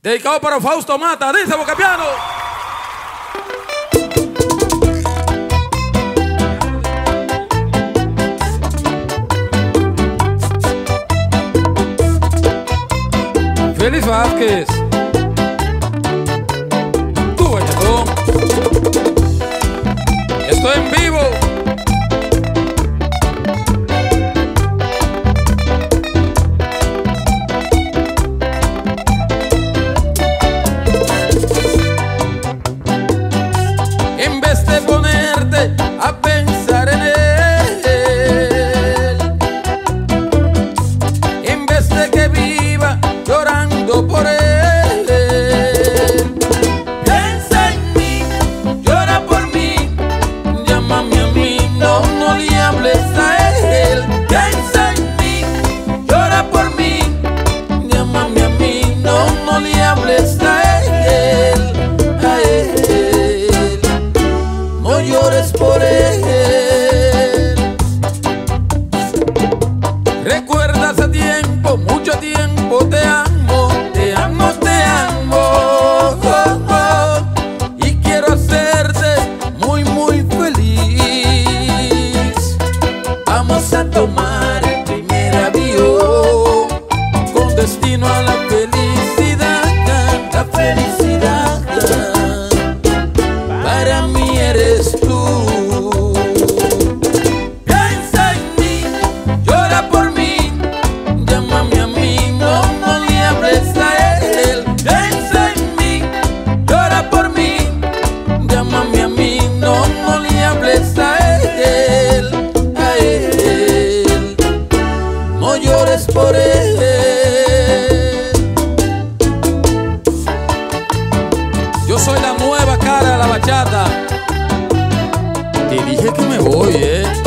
Dedicado para Fausto Mata, dice Bocapiano. Félix Vázquez. Tu bañadón. Estoy en vivo. En vez de ponerte a pensar en él, en vez de que viva llorando por él, piensa en mí, llora por mí, llámame a mí, no le hables a él. Piensa en mí, llora por mí, llámame a mí, no le hables a él, a él, no llores por él. Recuerda hace tiempo, mucho tiempo, te amo, te amo, te amo, y quiero hacerte muy, muy feliz. Vamos a tomar el primer avión con destino a la felicidad, la felicidad. Para mí eres tú. Piensa en mí, llora por mí, llámame a mí, no le hables a él. Piensa en mí, llora por mí, llámame a mí, no le hables a él, no llores por él. Yo soy la nueva cara de la bachata. Te dije que me voy,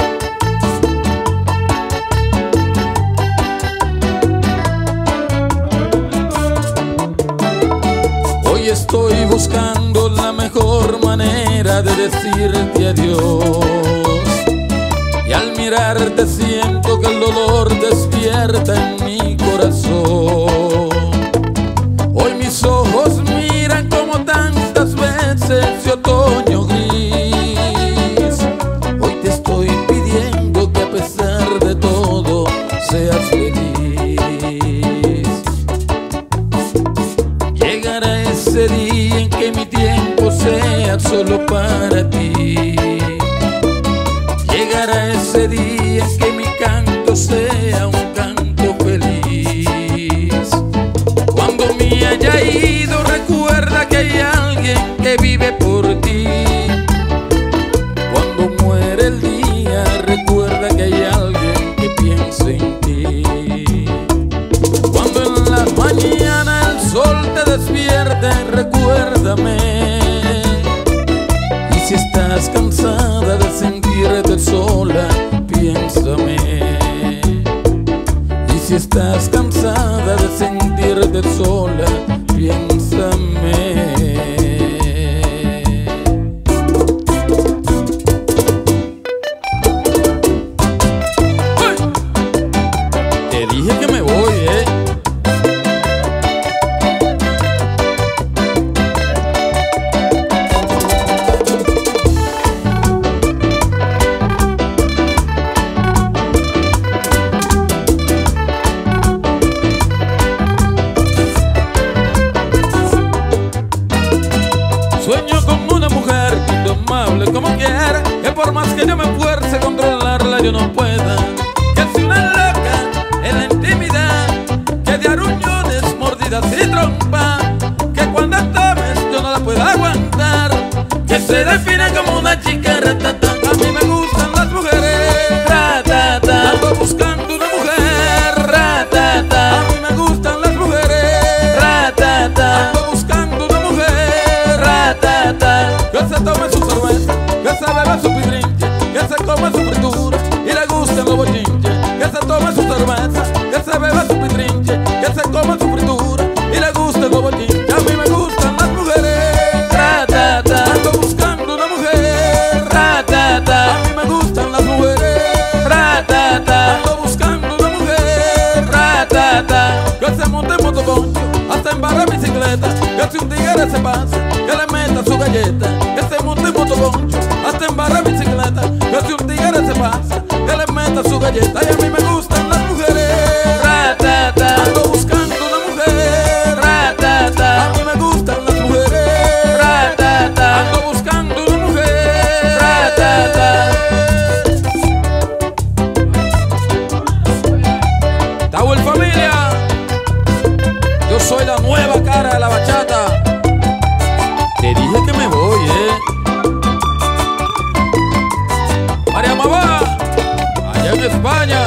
Hoy estoy buscando la mejor manera de decirte adiós, y al mirarte siento que el dolor despierta en mi corazón. Hoy mis ojos miran como tantas veces de otoño gris. Hoy te estoy pidiendo que a pesar de todo seas feliz. Llegará ese día en que mi tiempo sea solo para ti. Llegará ese día en que mi canto sea un canto feliz. Cuando me haya ido, recuerda que hay alguien que vive por ti. Cuando muere el día, recuerda que hay alguien que piensa en ti. Cuando en la mañana el sol te despierte, recuérdame. Y si estás cansada de sentirte sola, piénsame. Y si estás cansada de sentirte sola, piénsame. ¡Uy! Te dije que me voy, Sueño con una mujer indomable como quiera, que por más que yo me esfuerce a controlarla yo no pueda. Que es una loca en la intimidad, que de aruñones, mordidas y trompa, que cuando tomes yo no la puedo aguantar. Que se define como una chica ratata. A mí me gustan las mujeres ratata. Ando buscando una mujer ratata. A mí me gustan las mujeres ratata. Ando buscando una mujer ratata. Que se tome su cerveza, que se beba su pidrinche, que se come su fritura y le gusten los bochinches. Que se tome su cerveza, que se beba su pidrinche, que se come su fritura y le gusten los bochinches. A mí me gustan las mujeres ratata. Ando buscando una mujer que si un tigre se pasa, que le meta su galleta, que se monte en motoconcho, hasta en barra bicicleta. Que si un tigre se pasa, que le meta su galleta. Y a mí me gustan las mujeres, Ratata, ando buscando una mujer. ratata, A mí me gustan las mujeres, ratata, ando buscando una mujer. ratata. Tawel familia, yo soy la nueva cara de la bachata. Te dije que me voy, María Mabá, allá en España.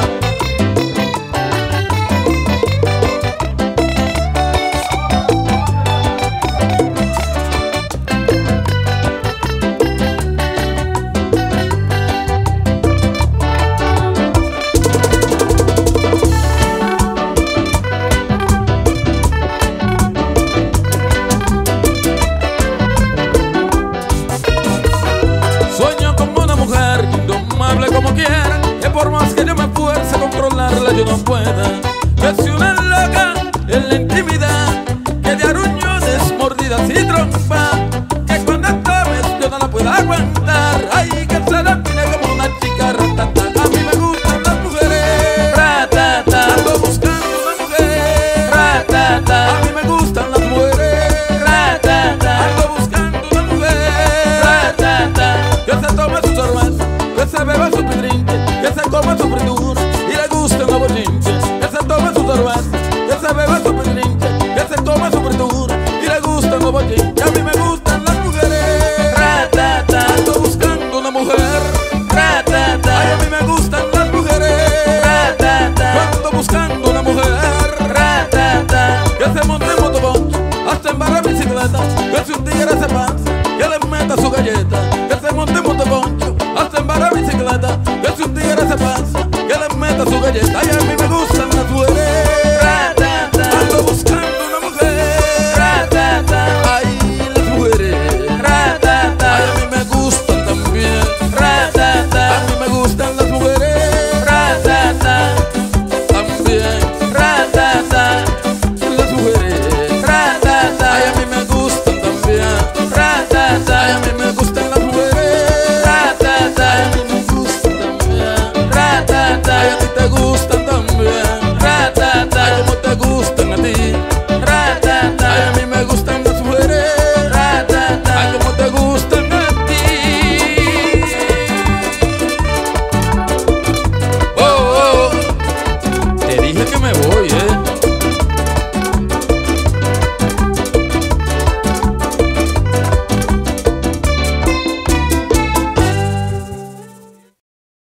Sueño con una mujer indomable como quiera, que por más que yo me esfuerce a controlarla yo no pueda. Que si una loca en la intimidad, que de aruñones, mordidas y trompa, que cuando tomes yo no la pueda aguantar. Ay, que se define como una chica ratata. A mí me gustan las mujeres, Ratata, ando buscando una mujer. ratata, A mí me gustan las mujeres, ratata, ando buscando una mujer. ratata. Que se tome su cerveza, que se beba su pidrinche, que se coma su fritura y le guste un nuevo chinche. Que se tome su cerveza, que se beba su pidrinche, que se coma su fritura y le guste un nuevo chinche. A mí me gustan las mujeres, Ratata, ando buscando una mujer. ratata, Ay, a mí me gustan las mujeres, ratata, yo ando buscando una mujer. ratata. Que se monte en motoconcho, hasta en barra bicicleta, que si un tigre se pasa,